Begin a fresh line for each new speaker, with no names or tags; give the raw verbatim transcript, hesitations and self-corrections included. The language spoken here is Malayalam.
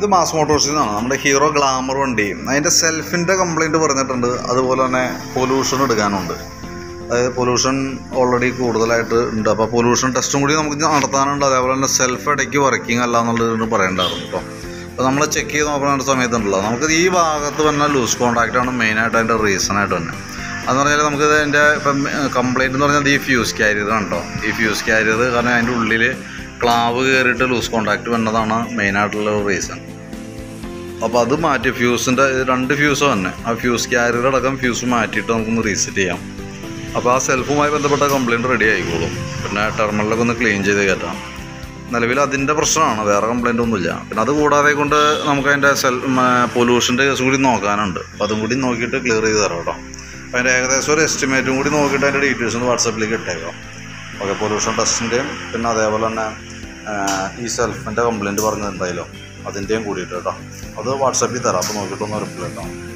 ഇത് മാസ് മോട്ടോഴ്സിൽ നിന്നാണ്, നമ്മുടെ ഹീറോ ഗ്ലാമർ വണ്ടി. അതിൻ്റെ സെൽഫിൻ്റെ കംപ്ലയിൻറ്റ് പറഞ്ഞിട്ടുണ്ട്. അതുപോലെ തന്നെ പൊല്യൂഷൻ എടുക്കാനുണ്ട്. അതായത് പൊല്യൂഷൻ ഓൾറെഡി കൂടുതലായിട്ട് ഉണ്ട്. അപ്പോൾ പൊല്യൂഷൻ ടെസ്റ്റും കൂടി നമുക്ക് നടത്താനുണ്ട്. അതേപോലെ തന്നെ സെൽഫ് ഇടയ്ക്ക് വർക്കിംഗ് അല്ല എന്നുള്ളതിന് പറയേണ്ടായിരുന്നു കേട്ടോ. അപ്പോൾ നമ്മൾ ചെക്ക് ചെയ്ത് നോക്കുന്ന സമയത്തുണ്ടല്ലോ, നമുക്ക് ഈ ഭാഗത്ത് തന്നെ ലൂസ് കോൺടാക്റ്റാണ് മെയിനായിട്ട് അതിൻ്റെ റീസണായിട്ട് തന്നെ. അതെന്ന് പറഞ്ഞാൽ നമുക്ക് അതിൻ്റെ ഇപ്പം കംപ്ലയിൻ്റ് എന്ന് പറഞ്ഞാൽ ഈ ഫ്യൂസ് ക്യാരിയറാണ് കേട്ടോ. ഈ ഫ്യൂസ് ക്യാരിയർ കാരണം അതിൻ്റെ ഉള്ളിൽ ക്ലാവ് കയറിയിട്ട് ലൂസ് കോൺടാക്റ്റ് വന്നതാണ് മെയിനായിട്ടുള്ള റീസൺ. അപ്പോൾ അത് മാറ്റി ഫ്യൂസിൻ്റെ രണ്ട് ഫ്യൂസ് തന്നെ, ആ ഫ്യൂസ് ക്യാരിയർ അടക്കം ഫ്യൂസ് മാറ്റിയിട്ട് നമുക്കൊന്ന് റീസെറ്റ് ചെയ്യാം. അപ്പോൾ ആ സെൽഫുമായി ബന്ധപ്പെട്ട കംപ്ലയിൻറ്റ് റെഡി ആയിക്കോളും. പിന്നെ ടെർമിനലൊക്കെ ഒന്ന് ക്ലീൻ ചെയ്ത് കയറ്റാം. നിലവിൽ അതിൻ്റെ പ്രശ്നമാണ്, വേറെ കംപ്ലയിൻ്റ് ഒന്നുമില്ല. പിന്നെ അത് കൂടാതെ കൊണ്ട് നമുക്ക് അതിൻ്റെ സെൽ പൊല്യൂഷൻ്റെ കേസ് കൂടി നോക്കാനുണ്ട്. അപ്പോൾ അതും കൂടി നോക്കിയിട്ട് ക്ലിയർ ചെയ്ത് തരാം കേട്ടോ. അപ്പോൾ അതിൻ്റെ ഏകദേശം ഒരു എസ്റ്റിമേറ്റും കൂടി നോക്കിയിട്ട് അതിൻ്റെ ഡീറ്റെയിൽസ് ഒന്ന് വാട്സാപ്പിലേക്ക് ഇട്ടേക്കാം. ഓക്കെ, പൊല്യൂഷൻ ടെസ്റ്റിൻ്റെയും പിന്നെ അതേപോലെ തന്നെ ഈ സെൽഫിൻ്റെ കംപ്ലയിൻറ്റ് പറഞ്ഞിട്ടുണ്ടായല്ലോ അതിൻ്റെയും കൂടിയിട്ട് കേട്ടോ. അത് വാട്സാപ്പിൽ തരാം. അപ്പോൾ നോക്കിയിട്ടൊന്ന് റിപ്ലൈ ഇട്ടാം.